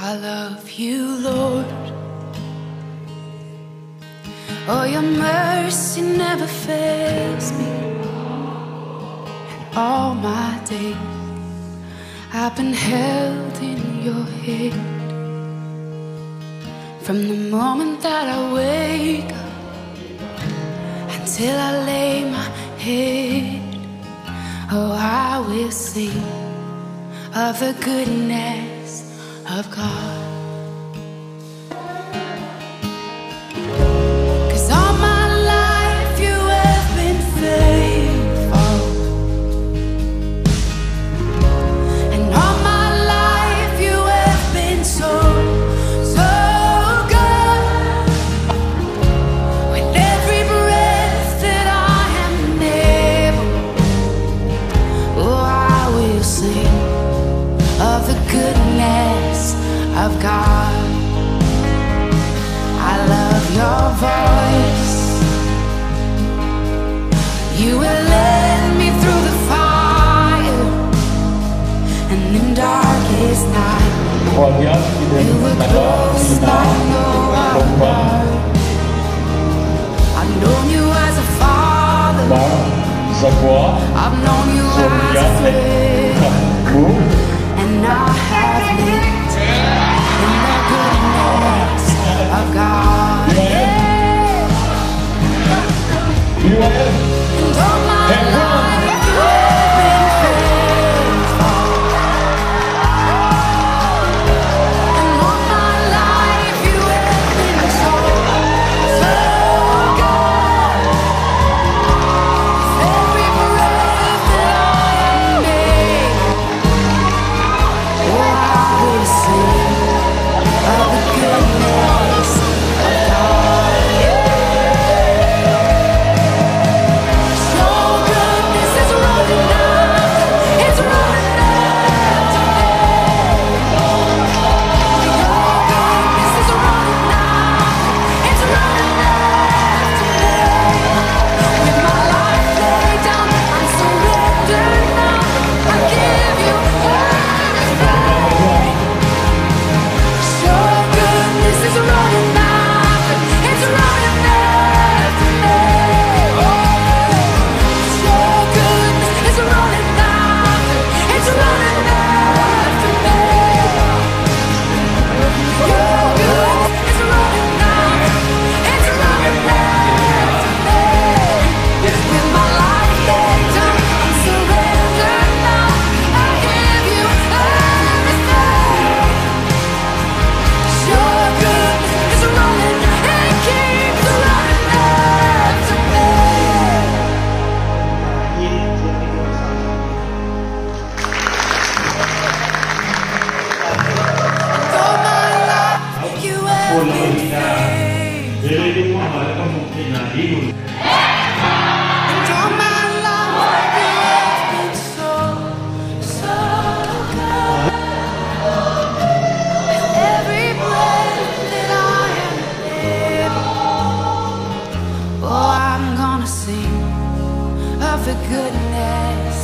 I love you, Lord. Oh, your mercy never fails me. And all my days I've been held in your hand. From the moment that I wake up until I lay my head, oh, I will sing of the goodness of God. 'Cause all my life you have been faithful, and all my life you have been so, so good. With every breath that I am able, oh, I will sing of the goodness of God. I love your voice. You will lead me through the fire, and in darkest night you were close like no other. I've known you as a father, I've known you as a friend, and I have lived in the goodness of God. BYF And all my Hebron. life you have been faithful, and all my life you have been so, so good. With every breath that I am able, oh, I will sing of the goodness of God. Your goodness is running after, it's running after me. Your goodness is running after, it's running after me. With my life laid down, I'm surrendered now. I give you everything. Your goodness is running after, it's running after me. Your goodness is running after, it's running after me. Your goodness is running after, it's running after me. With my life laid down, I'm surrendered now. I give you everything. Your goodness is running and keeps running after me. All my life you have been faithful. And all my life you have been so, so good. With every breath that I am able, oh, I'm gonna sing of the goodness